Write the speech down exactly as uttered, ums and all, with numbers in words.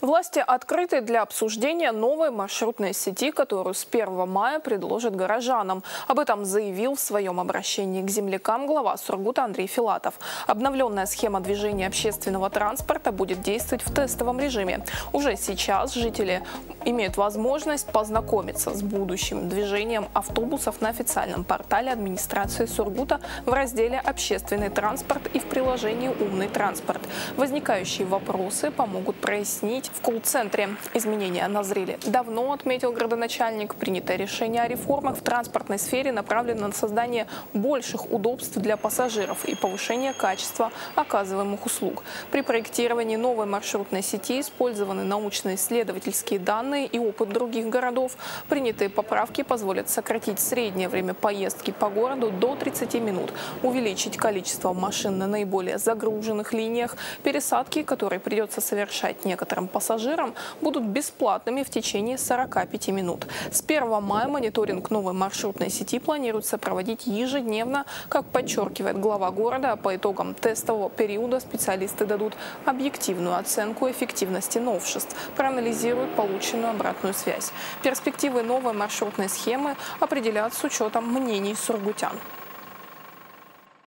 Власти открыты для обсуждения новой маршрутной сети, которую с первого мая предложат горожанам. Об этом заявил в своем обращении к землякам глава Сургута Андрей Филатов. Обновленная схема движения общественного транспорта будет действовать в тестовом режиме. Уже сейчас жители имеют возможность познакомиться с будущим движением автобусов на официальном портале администрации Сургута в разделе «Общественный транспорт» и в приложении «Умный транспорт». Возникающие вопросы помогут прояснить в колл-центре. Изменения назрели давно, отметил градоначальник. Принятое решение о реформах в транспортной сфере направлено на создание больших удобств для пассажиров и повышение качества оказываемых услуг. При проектировании новой маршрутной сети использованы научно-исследовательские данные и опыт других городов. Принятые поправки позволят сократить среднее время поездки по городу до тридцати минут, увеличить количество машин на наиболее загруженных линиях. Пересадки, которые придется совершать некоторым пассажирам, будут бесплатными в течение сорока пяти минут. С первого мая мониторинг новой маршрутной сети планируется проводить ежедневно. Как подчеркивает глава города, по итогам тестового периода специалисты дадут объективную оценку эффективности новшеств, проанализируют полученную обратную связь. Перспективы новой маршрутной схемы определят с учетом мнений сургутян.